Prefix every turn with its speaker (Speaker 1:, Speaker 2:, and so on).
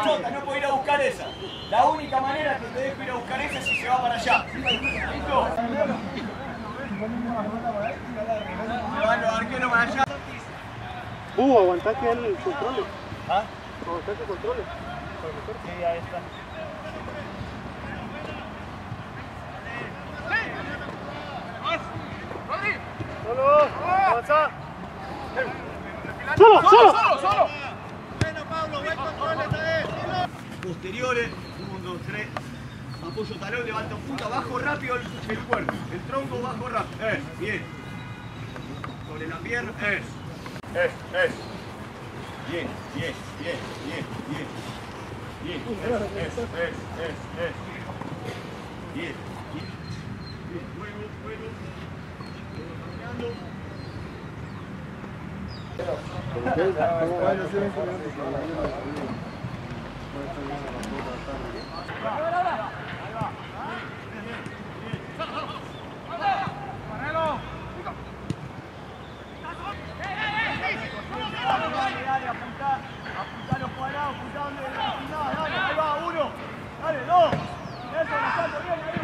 Speaker 1: chota, no puedo ir a buscar esa. La única manera que te dejo ir a buscar esa es si se va para allá. ¿Listo? Se van los arqueros para allá.
Speaker 2: Aguantaste el control.
Speaker 1: ¿Ah?
Speaker 2: Aguantaste el control.
Speaker 1: Sí, ahí está.
Speaker 2: ¡Solo! ¡Avanza! ¡Solo!
Speaker 3: Bueno, Pablo, buen control esta vez.
Speaker 1: Posteriores, 1, 2, 3. Apoyo talón, levanto punta, bajo rápido el cuerpo. El tronco bajo rápido. Bien. Sobre la pierna. Bien. Bien. Bien. Luego. Apunta los cuadrados, apunta donde la dale, ahí va, 1, dale, 2, eso, lo saco bien, ahí.